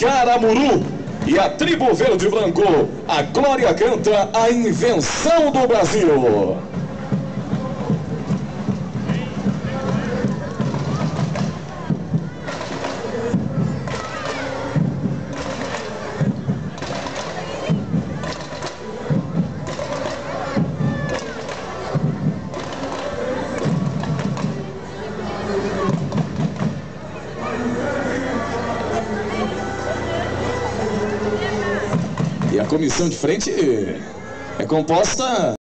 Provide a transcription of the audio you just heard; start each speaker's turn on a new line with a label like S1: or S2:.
S1: Caramuru. E a tribo verde e branco, a Glória canta a invenção do Brasil. E a comissão de frente é composta